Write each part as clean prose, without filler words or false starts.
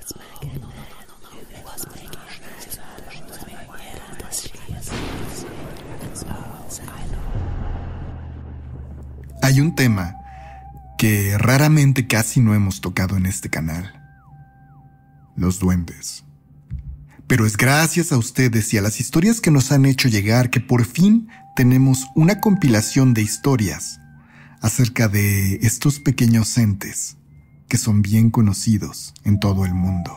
Hay un tema que raramente casi no hemos tocado en este canal: los duendes. Pero es gracias a ustedes y a las historias que nos han hecho llegar que por fin tenemos una compilación de historias acerca de estos pequeños entes que son bien conocidos en todo el mundo.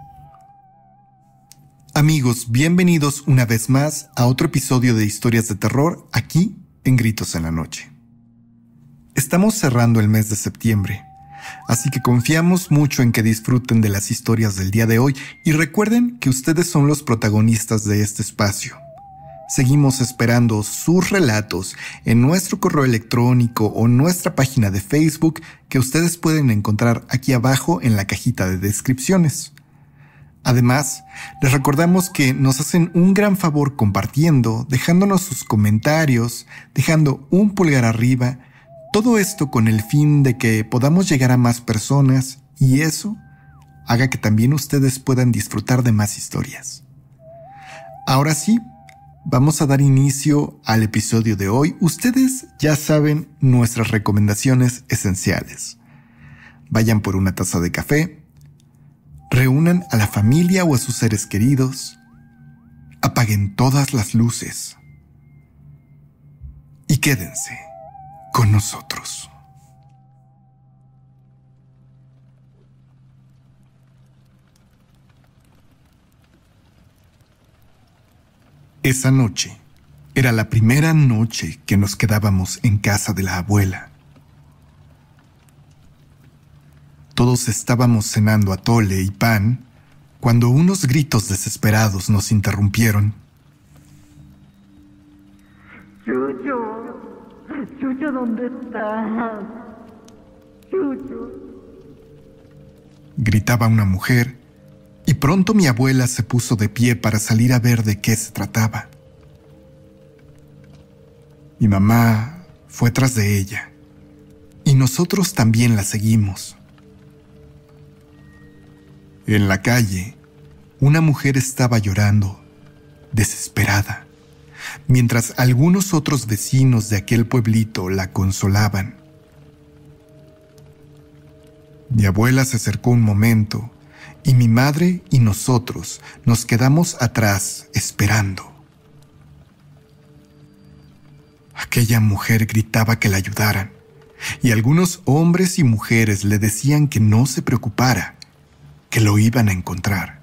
Amigos, bienvenidos una vez más a otro episodio de Historias de Terror aquí en Gritos en la Noche. Estamos cerrando el mes de septiembre, así que confiamos mucho en que disfruten de las historias del día de hoy y recuerden que ustedes son los protagonistas de este espacio. Seguimos esperando sus relatos en nuestro correo electrónico o nuestra página de Facebook que ustedes pueden encontrar aquí abajo en la cajita de descripciones. Además, les recordamos que nos hacen un gran favor compartiendo, dejándonos sus comentarios, dejando un pulgar arriba. Todo esto con el fin de que podamos llegar a más personas y eso haga que también ustedes puedan disfrutar de más historias. Ahora sí, vamos a dar inicio al episodio de hoy. Ustedes ya saben nuestras recomendaciones esenciales. Vayan por una taza de café, reúnan a la familia o a sus seres queridos, apaguen todas las luces y quédense con nosotros. Esa noche era la primera noche que nos quedábamos en casa de la abuela. Todos estábamos cenando atole y pan cuando unos gritos desesperados nos interrumpieron. Chucho, ¿dónde estás? Chucho. Gritaba una mujer, y pronto mi abuela se puso de pie para salir a ver de qué se trataba. Mi mamá fue tras de ella, y nosotros también la seguimos. En la calle, una mujer estaba llorando, desesperada, mientras algunos otros vecinos de aquel pueblito la consolaban. Mi abuela se acercó un momento y mi madre y nosotros nos quedamos atrás esperando. Aquella mujer gritaba que la ayudaran y algunos hombres y mujeres le decían que no se preocupara, que lo iban a encontrar.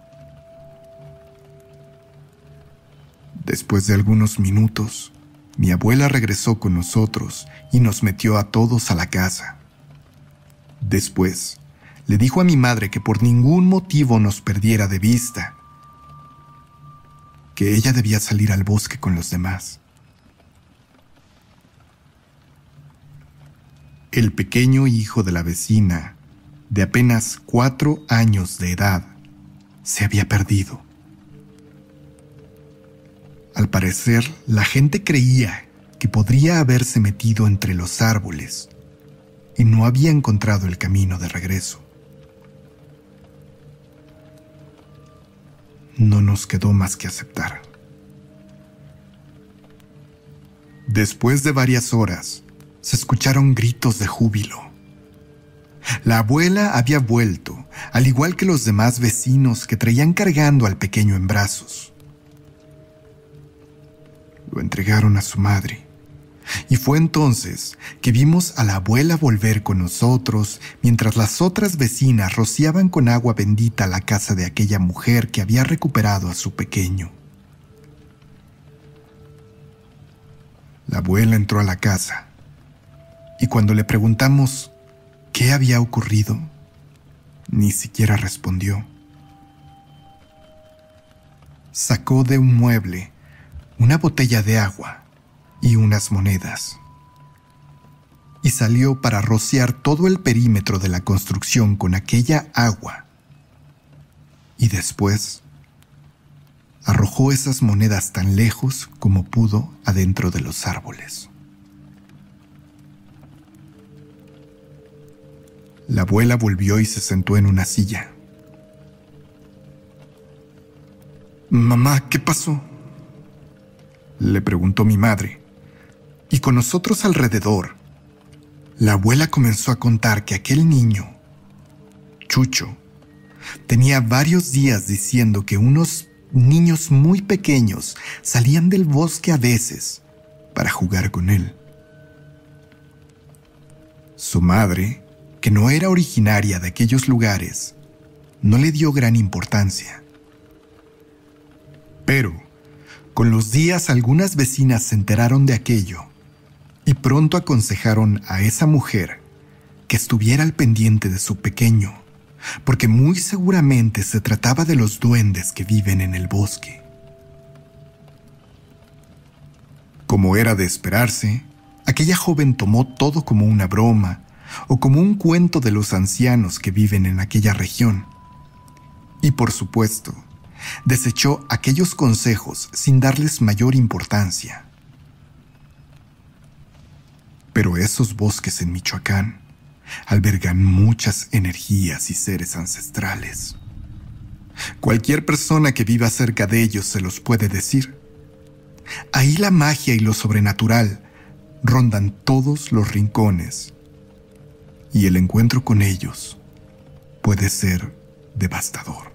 Después de algunos minutos, mi abuela regresó con nosotros y nos metió a todos a la casa. Después, le dijo a mi madre que por ningún motivo nos perdiera de vista, que ella debía salir al bosque con los demás. El pequeño hijo de la vecina, de apenas 4 años de edad, se había perdido. Al parecer, la gente creía que podría haberse metido entre los árboles y no había encontrado el camino de regreso. No nos quedó más que aceptar. Después de varias horas, se escucharon gritos de júbilo. La abuela había vuelto, al igual que los demás vecinos que traían cargando al pequeño en brazos. Lo entregaron a su madre, y fue entonces que vimos a la abuela volver con nosotros mientras las otras vecinas rociaban con agua bendita la casa de aquella mujer que había recuperado a su pequeño. La abuela entró a la casa, y cuando le preguntamos qué había ocurrido, ni siquiera respondió. Sacó de un mueble una botella de agua y unas monedas, y salió para rociar todo el perímetro de la construcción con aquella agua, y después arrojó esas monedas tan lejos como pudo adentro de los árboles. La abuela volvió y se sentó en una silla, Mamá, ¿qué pasó?, le preguntó mi madre. Y con nosotros alrededor, la abuela comenzó a contar que aquel niño, Chucho, tenía varios días diciendo que unos niños muy pequeños salían del bosque a veces para jugar con él. Su madre, que no era originaria de aquellos lugares, no le dio gran importancia. Pero, con los días, algunas vecinas se enteraron de aquello y pronto aconsejaron a esa mujer que estuviera al pendiente de su pequeño, porque muy seguramente se trataba de los duendes que viven en el bosque. Como era de esperarse, aquella joven tomó todo como una broma o como un cuento de los ancianos que viven en aquella región. Y por supuesto, desechó aquellos consejos sin darles mayor importancia. Pero esos bosques en Michoacán albergan muchas energías y seres ancestrales. Cualquier persona que viva cerca de ellos se los puede decir. Ahí la magia y lo sobrenatural rondan todos los rincones, y el encuentro con ellos puede ser devastador.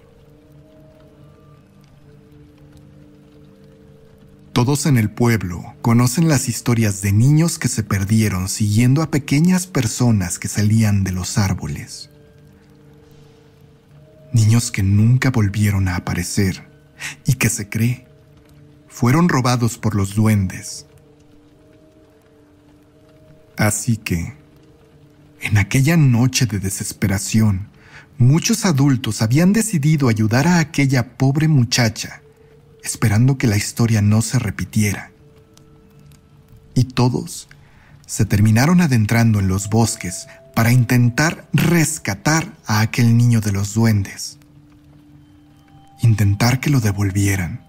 Todos en el pueblo conocen las historias de niños que se perdieron siguiendo a pequeñas personas que salían de los árboles. Niños que nunca volvieron a aparecer y que se cree fueron robados por los duendes. Así que, en aquella noche de desesperación, muchos adultos habían decidido ayudar a aquella pobre muchacha, esperando que la historia no se repitiera. Y todos se terminaron adentrando en los bosques para intentar rescatar a aquel niño de los duendes. Intentar que lo devolvieran.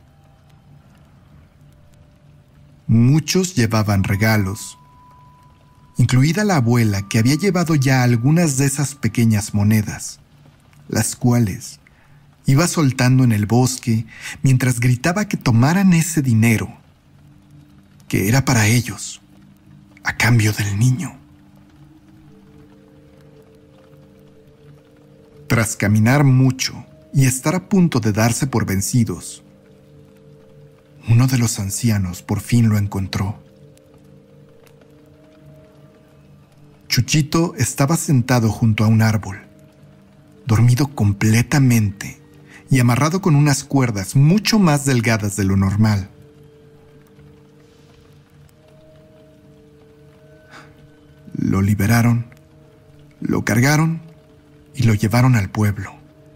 Muchos llevaban regalos, incluida la abuela, que había llevado ya algunas de esas pequeñas monedas, las cuales iba soltando en el bosque mientras gritaba que tomaran ese dinero, que era para ellos, a cambio del niño. Tras caminar mucho y estar a punto de darse por vencidos, uno de los ancianos por fin lo encontró. Chuchito estaba sentado junto a un árbol, dormido completamente y amarrado con unas cuerdas mucho más delgadas de lo normal. Lo liberaron, lo cargaron y lo llevaron al pueblo.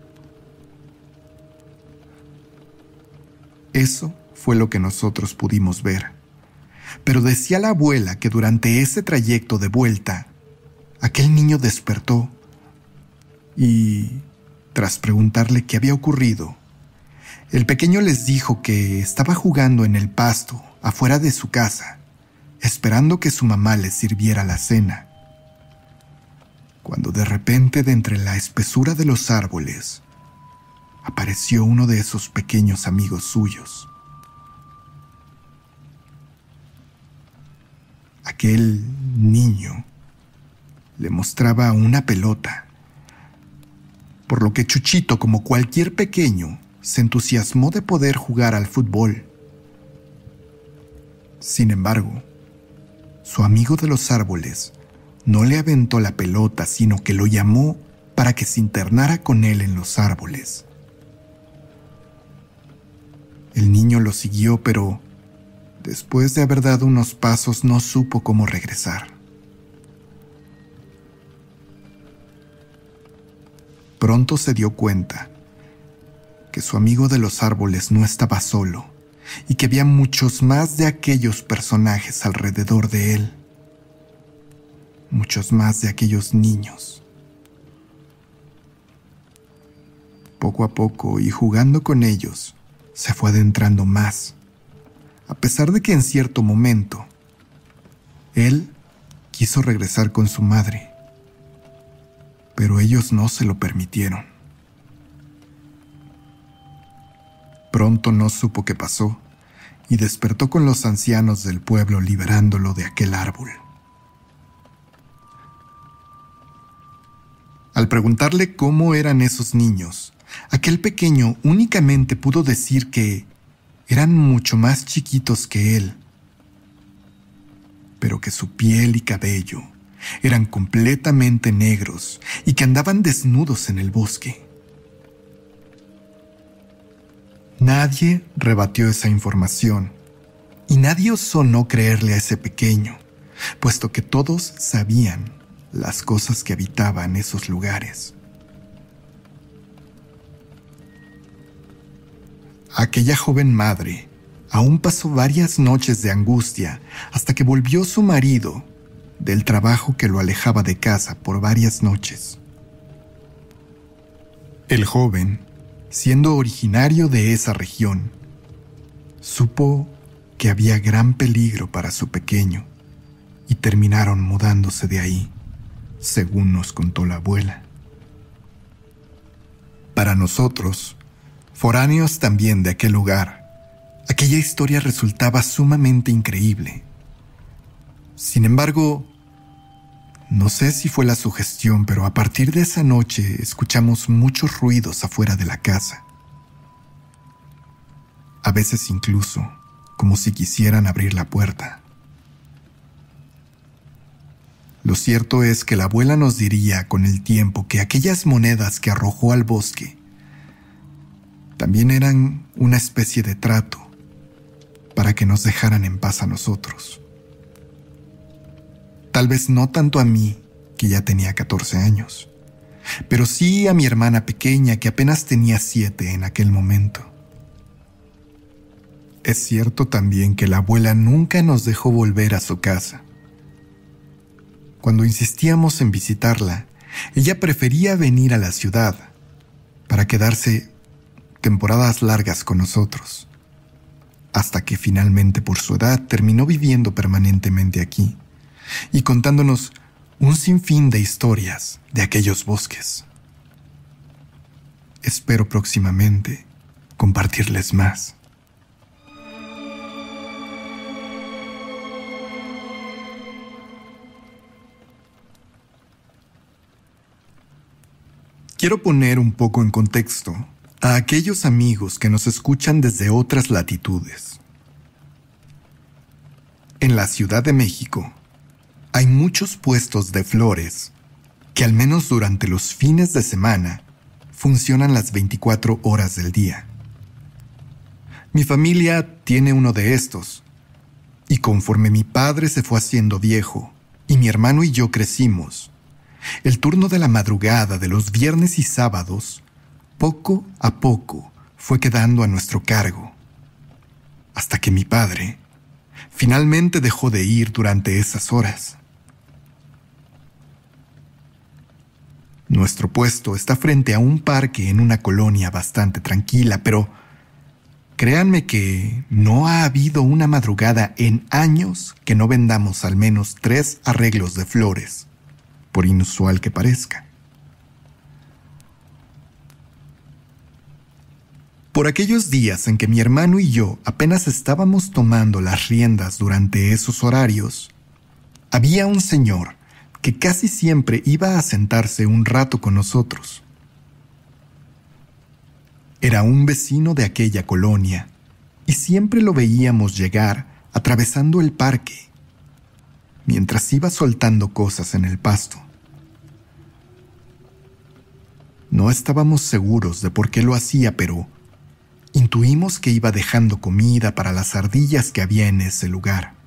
Eso fue lo que nosotros pudimos ver. Pero decía la abuela que durante ese trayecto de vuelta, aquel niño despertó y, tras preguntarle qué había ocurrido, el pequeño les dijo que estaba jugando en el pasto afuera de su casa, esperando que su mamá les sirviera la cena, cuando de repente, de entre la espesura de los árboles, apareció uno de esos pequeños amigos suyos. Aquel niño le mostraba una pelota, por lo que Chuchito, como cualquier pequeño, se entusiasmó de poder jugar al fútbol. Sin embargo, su amigo de los árboles no le aventó la pelota, sino que lo llamó para que se internara con él en los árboles. El niño lo siguió, pero después de haber dado unos pasos no supo cómo regresar. Pronto se dio cuenta que su amigo de los árboles no estaba solo y que había muchos más de aquellos personajes alrededor de él. Muchos más de aquellos niños. Poco a poco, y jugando con ellos, se fue adentrando más, a pesar de que en cierto momento él quiso regresar con su madre, pero ellos no se lo permitieron. Pronto no supo qué pasó y despertó con los ancianos del pueblo liberándolo de aquel árbol. Al preguntarle cómo eran esos niños, aquel pequeño únicamente pudo decir que eran mucho más chiquitos que él, pero que su piel y cabello eran completamente negros y que andaban desnudos en el bosque. Nadie rebatió esa información y nadie osó no creerle a ese pequeño, puesto que todos sabían las cosas que habitaban esos lugares. Aquella joven madre aún pasó varias noches de angustia hasta que volvió su marido del trabajo que lo alejaba de casa por varias noches. El joven, siendo originario de esa región, supo que había gran peligro para su pequeño y terminaron mudándose de ahí, según nos contó la abuela. Para nosotros, foráneos también de aquel lugar, aquella historia resultaba sumamente increíble. Sin embargo, no sé si fue la sugestión, pero a partir de esa noche escuchamos muchos ruidos afuera de la casa. A veces incluso como si quisieran abrir la puerta. Lo cierto es que la abuela nos diría con el tiempo que aquellas monedas que arrojó al bosque también eran una especie de trato para que nos dejaran en paz a nosotros. Tal vez no tanto a mí, que ya tenía 14 años, pero sí a mi hermana pequeña, que apenas tenía 7 en aquel momento. Es cierto también que la abuela nunca nos dejó volver a su casa. Cuando insistíamos en visitarla, ella prefería venir a la ciudad para quedarse temporadas largas con nosotros, hasta que finalmente por su edad terminó viviendo permanentemente aquí y contándonos un sinfín de historias de aquellos bosques. Espero próximamente compartirles más. Quiero poner un poco en contexto a aquellos amigos que nos escuchan desde otras latitudes. En la Ciudad de México hay muchos puestos de flores que al menos durante los fines de semana funcionan las 24 horas del día. Mi familia tiene uno de estos, y conforme mi padre se fue haciendo viejo y mi hermano y yo crecimos, el turno de la madrugada de los viernes y sábados, poco a poco, fue quedando a nuestro cargo, hasta que mi padre finalmente dejó de ir durante esas horas. Nuestro puesto está frente a un parque en una colonia bastante tranquila, pero créanme que no ha habido una madrugada en años que no vendamos al menos 3 arreglos de flores, por inusual que parezca. Por aquellos días en que mi hermano y yo apenas estábamos tomando las riendas durante esos horarios, había un señor que casi siempre iba a sentarse un rato con nosotros. Era un vecino de aquella colonia y siempre lo veíamos llegar atravesando el parque, mientras iba soltando cosas en el pasto. No estábamos seguros de por qué lo hacía, pero intuimos que iba dejando comida para las ardillas que había en ese lugar.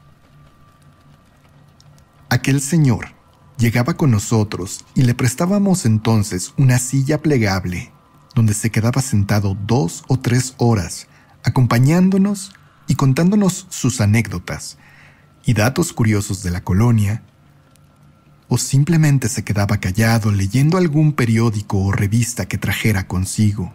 Aquel señor llegaba con nosotros y le prestábamos entonces una silla plegable donde se quedaba sentado 2 o 3 horas, acompañándonos y contándonos sus anécdotas y datos curiosos de la colonia, o simplemente se quedaba callado leyendo algún periódico o revista que trajera consigo.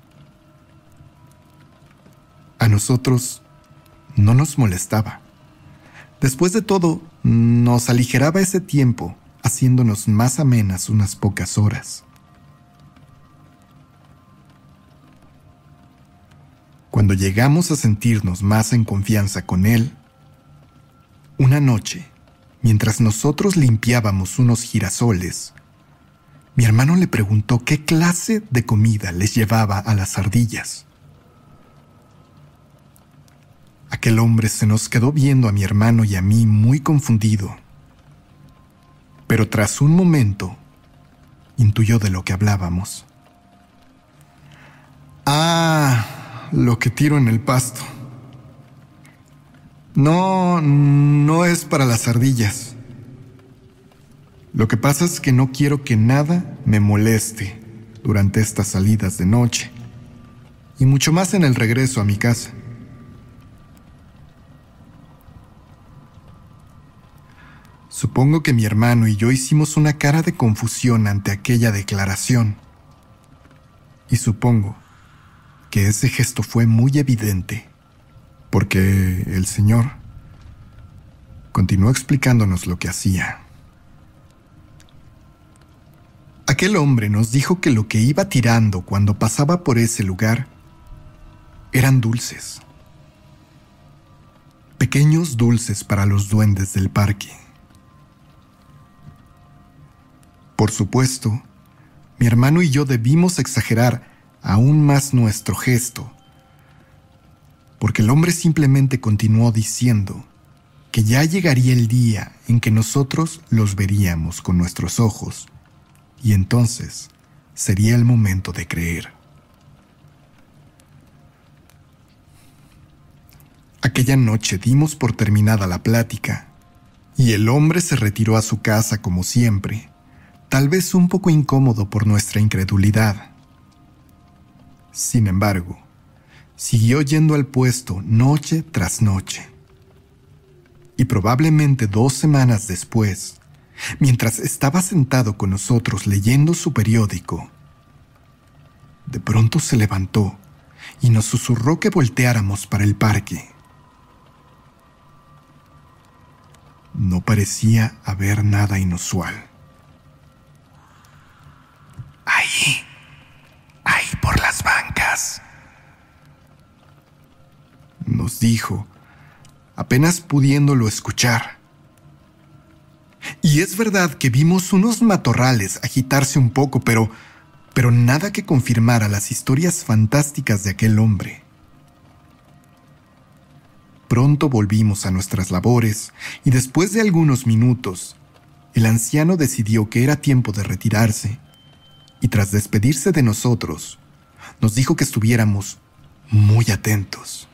A nosotros no nos molestaba. Después de todo, nos aligeraba ese tiempo, haciéndonos más amenas unas pocas horas. Cuando llegamos a sentirnos más en confianza con él, una noche, mientras nosotros limpiábamos unos girasoles, mi hermano le preguntó qué clase de comida les llevaba a las ardillas. Aquel hombre se nos quedó viendo a mi hermano y a mí muy confundido, pero tras un momento intuyó de lo que hablábamos. Lo que tiro en el pasto. No es para las ardillas. Lo que pasa es que no quiero que nada me moleste durante estas salidas de noche, y mucho más en el regreso a mi casa. Supongo que mi hermano y yo hicimos una cara de confusión ante aquella declaración, y supongo que ese gesto fue muy evidente, porque el señor continuó explicándonos lo que hacía. Aquel hombre nos dijo que lo que iba tirando cuando pasaba por ese lugar eran dulces. Pequeños dulces para los duendes del parque. Por supuesto, mi hermano y yo debimos exagerar aún más nuestro gesto, porque el hombre simplemente continuó diciendo que ya llegaría el día en que nosotros los veríamos con nuestros ojos, y entonces sería el momento de creer. Aquella noche dimos por terminada la plática, y el hombre se retiró a su casa como siempre, tal vez un poco incómodo por nuestra incredulidad. Sin embargo, siguió yendo al puesto noche tras noche. Y probablemente 2 semanas después, mientras estaba sentado con nosotros leyendo su periódico, de pronto se levantó y nos susurró que volteáramos para el parque. No parecía haber nada inusual. Ahí por las bancas, nos dijo, apenas pudiéndolo escuchar. Y es verdad que vimos unos matorrales agitarse un poco, pero nada que confirmara las historias fantásticas de aquel hombre. Pronto volvimos a nuestras labores y después de algunos minutos, el anciano decidió que era tiempo de retirarse y tras despedirse de nosotros, nos dijo que estuviéramos muy atentos.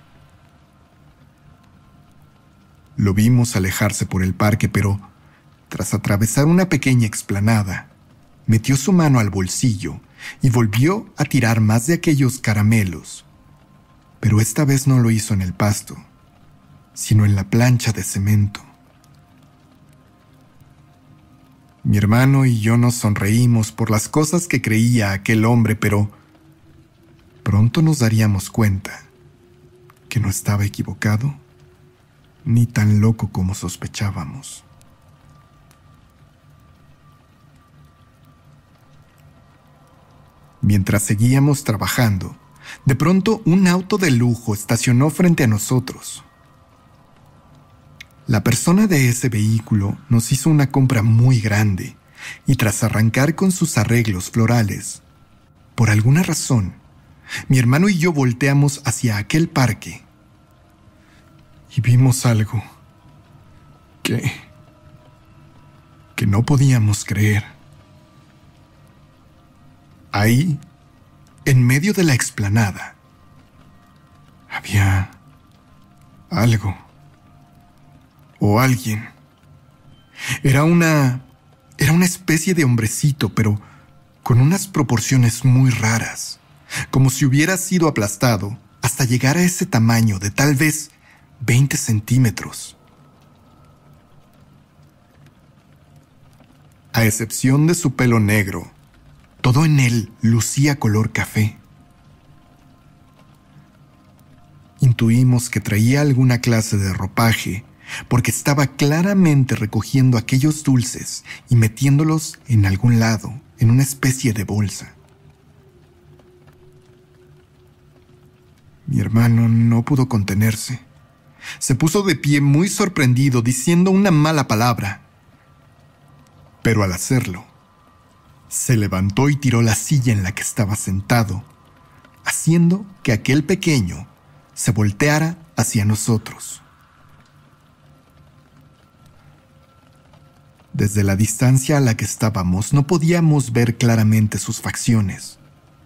Lo vimos alejarse por el parque, pero tras atravesar una pequeña explanada, metió su mano al bolsillo y volvió a tirar más de aquellos caramelos, pero esta vez no lo hizo en el pasto, sino en la plancha de cemento. Mi hermano y yo nos sonreímos por las cosas que creía aquel hombre, pero pronto nos daríamos cuenta que no estaba equivocado ni tan loco como sospechábamos. Mientras seguíamos trabajando, de pronto un auto de lujo estacionó frente a nosotros. La persona de ese vehículo nos hizo una compra muy grande y tras arrancar con sus arreglos florales, por alguna razón, mi hermano y yo volteamos hacia aquel parque y vimos algo que no podíamos creer. Ahí, en medio de la explanada, había algo o alguien. Era una especie de hombrecito, pero con unas proporciones muy raras, como si hubiera sido aplastado hasta llegar a ese tamaño de tal vez 20 centímetros. A excepción de su pelo negro, todo en él lucía color café. Intuimos que traía alguna clase de ropaje, porque estaba claramente recogiendo aquellos dulces y metiéndolos en algún lado, en una especie de bolsa. Mi hermano no pudo contenerse. Se puso de pie muy sorprendido, diciendo una mala palabra. Pero al hacerlo, se levantó y tiró la silla en la que estaba sentado, haciendo que aquel pequeño se volteara hacia nosotros. Desde la distancia a la que estábamos no podíamos ver claramente sus facciones,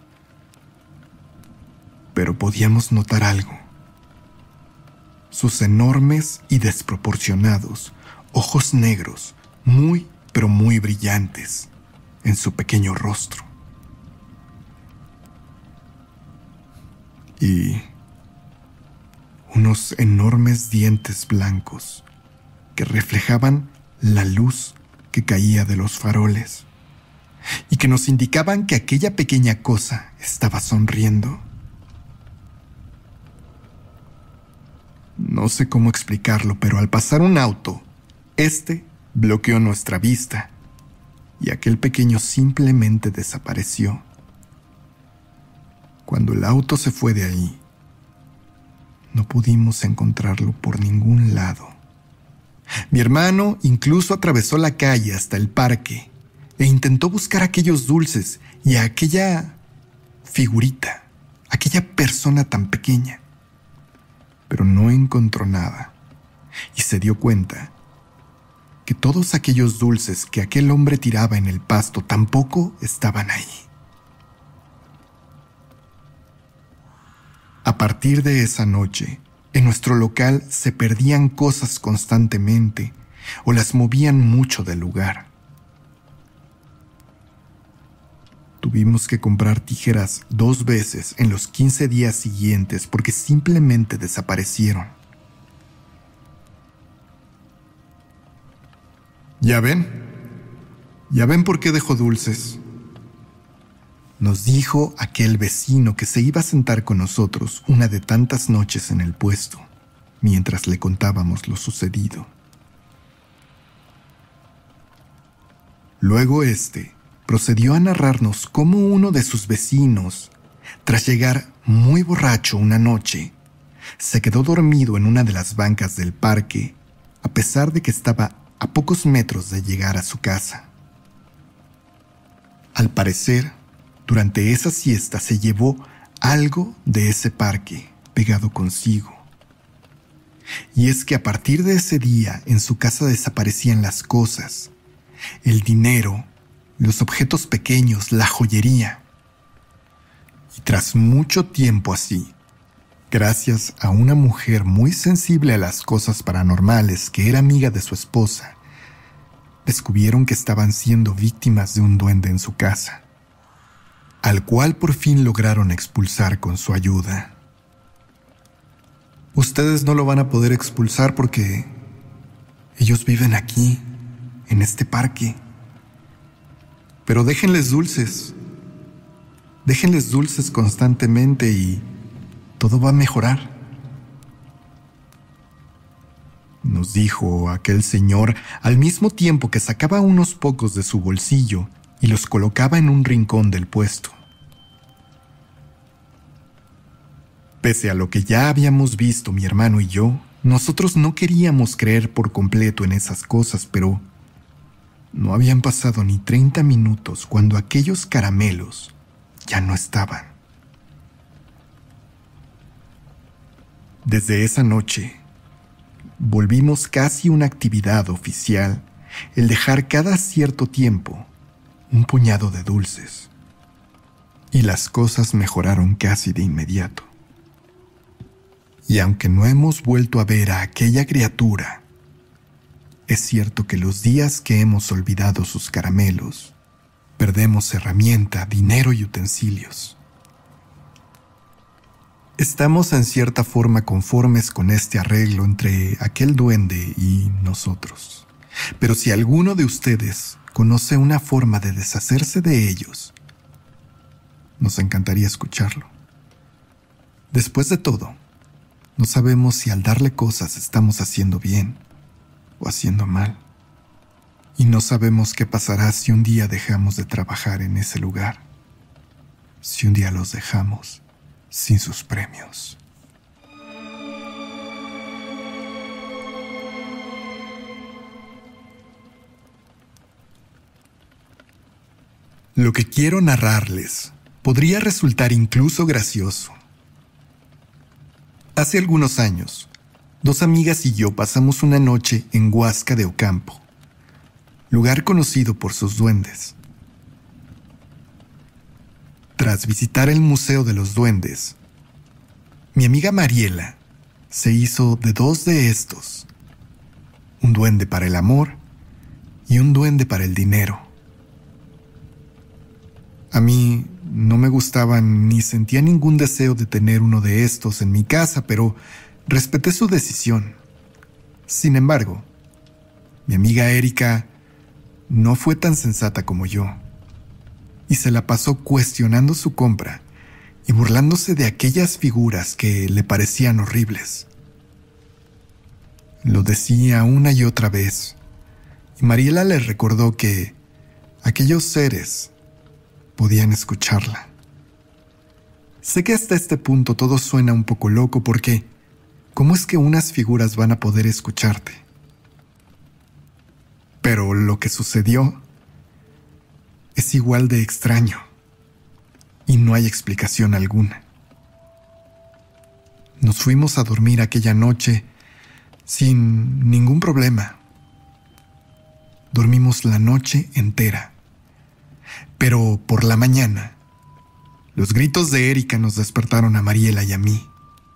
pero podíamos notar algo. Sus enormes y desproporcionados ojos negros, muy pero muy brillantes, en su pequeño rostro. Y unos enormes dientes blancos que reflejaban la luz que caía de los faroles y que nos indicaban que aquella pequeña cosa estaba sonriendo. No sé cómo explicarlo, pero al pasar un auto, bloqueó nuestra vista y aquel pequeño simplemente desapareció. Cuando el auto se fue de ahí, no pudimos encontrarlo por ningún lado. Mi hermano incluso atravesó la calle hasta el parque e intentó buscar aquellos dulces y a aquella figurita, aquella persona tan pequeña, pero no encontró nada y se dio cuenta que todos aquellos dulces que aquel hombre tiraba en el pasto tampoco estaban ahí. A partir de esa noche, en nuestro local se perdían cosas constantemente o las movían mucho del lugar. Tuvimos que comprar tijeras 2 veces en los 15 días siguientes porque simplemente desaparecieron. ¿Ya ven por qué dejó dulces? Nos dijo aquel vecino que se iba a sentar con nosotros una de tantas noches en el puesto, mientras le contábamos lo sucedido. Luego procedió a narrarnos cómo uno de sus vecinos, tras llegar muy borracho una noche, se quedó dormido en una de las bancas del parque, a pesar de que estaba a pocos metros de llegar a su casa. Al parecer, durante esa siesta se llevó algo de ese parque pegado consigo. Y es que a partir de ese día en su casa desaparecían las cosas, el dinero, los objetos pequeños, la joyería. Y tras mucho tiempo así, gracias a una mujer muy sensible a las cosas paranormales que era amiga de su esposa, descubrieron que estaban siendo víctimas de un duende en su casa, al cual por fin lograron expulsar con su ayuda. Ustedes no lo van a poder expulsar porque ellos viven aquí, en este parque. Pero déjenles dulces constantemente y todo va a mejorar, nos dijo aquel señor al mismo tiempo que sacaba unos pocos de su bolsillo y los colocaba en un rincón del puesto. Pese a lo que ya habíamos visto mi hermano y yo, nosotros no queríamos creer por completo en esas cosas, pero no habían pasado ni 30 minutos cuando aquellos caramelos ya no estaban. Desde esa noche, volvimos casi una actividad oficial el dejar cada cierto tiempo un puñado de dulces. Y las cosas mejoraron casi de inmediato. Y aunque no hemos vuelto a ver a aquella criatura, es cierto que los días que hemos olvidado sus caramelos, perdemos herramienta, dinero y utensilios. Estamos en cierta forma conformes con este arreglo entre aquel duende y nosotros. Pero si alguno de ustedes conoce una forma de deshacerse de ellos, nos encantaría escucharlo. Después de todo, no sabemos si al darle cosas estamos haciendo bien o haciendo mal. Y no sabemos qué pasará si un día dejamos de trabajar en ese lugar, si un día los dejamos sin sus premios. Lo que quiero narrarles podría resultar incluso gracioso. Hace algunos años, 2 amigas y yo pasamos una noche en Huasca de Ocampo, lugar conocido por sus duendes. Tras visitar el Museo de los Duendes, mi amiga Mariela se hizo de 2 de estos, un duende para el amor y un duende para el dinero. A mí no me gustaban ni sentía ningún deseo de tener uno de estos en mi casa, pero respeté su decisión. Sin embargo, mi amiga Erika no fue tan sensata como yo, y se la pasó cuestionando su compra y burlándose de aquellas figuras que le parecían horribles. Lo decía una y otra vez, y Mariela le recordó que aquellos seres podían escucharla. Sé que hasta este punto todo suena un poco loco porque ¿cómo es que unas figuras van a poder escucharte? Pero lo que sucedió es igual de extraño y no hay explicación alguna. Nos fuimos a dormir aquella noche sin ningún problema. Dormimos la noche entera. Pero por la mañana, los gritos de Erika nos despertaron a Mariela y a mí.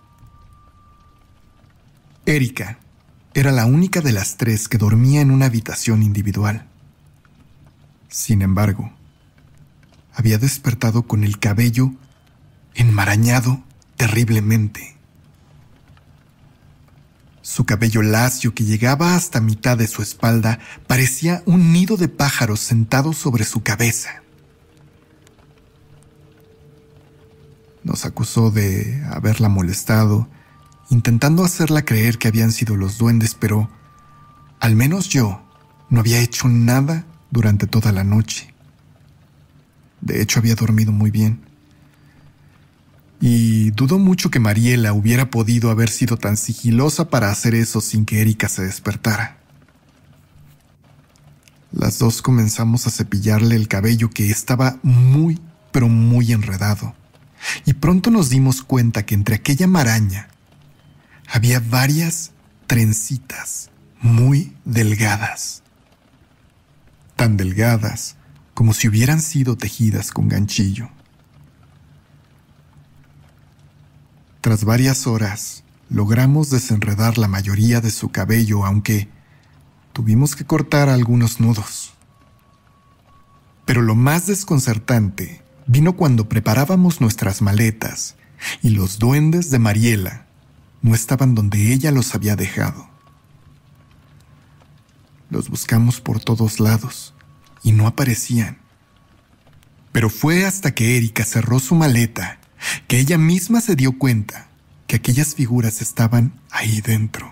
Erika era la única de las 3 que dormía en una habitación individual. Sin embargo, había despertado con el cabello enmarañado terriblemente. Su cabello lacio que llegaba hasta mitad de su espalda parecía un nido de pájaros sentado sobre su cabeza. Nos acusó de haberla molestado, intentando hacerla creer que habían sido los duendes, pero al menos yo no había hecho nada durante toda la noche. De hecho, había dormido muy bien. Y dudo mucho que Mariela hubiera podido haber sido tan sigilosa para hacer eso sin que Erika se despertara. Las 2 comenzamos a cepillarle el cabello que estaba muy, pero muy enredado. Y pronto nos dimos cuenta que entre aquella maraña había varias trencitas muy delgadas. Tan delgadas como si hubieran sido tejidas con ganchillo. Tras varias horas, logramos desenredar la mayoría de su cabello, aunque tuvimos que cortar algunos nudos. Pero lo más desconcertante vino cuando preparábamos nuestras maletas y los duendes de Mariela no estaban donde ella los había dejado. Los buscamos por todos lados y no aparecían. Pero fue hasta que Erika cerró su maleta que ella misma se dio cuenta que aquellas figuras estaban ahí dentro.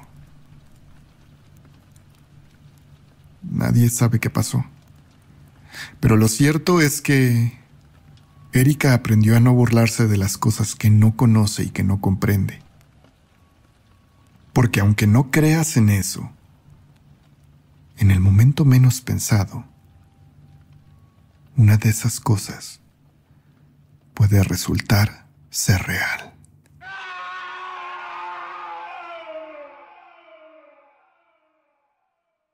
Nadie sabe qué pasó. Pero lo cierto es que Erika aprendió a no burlarse de las cosas que no conoce y que no comprende. Porque aunque no creas en eso, en el momento menos pensado, una de esas cosas puede resultar ser real.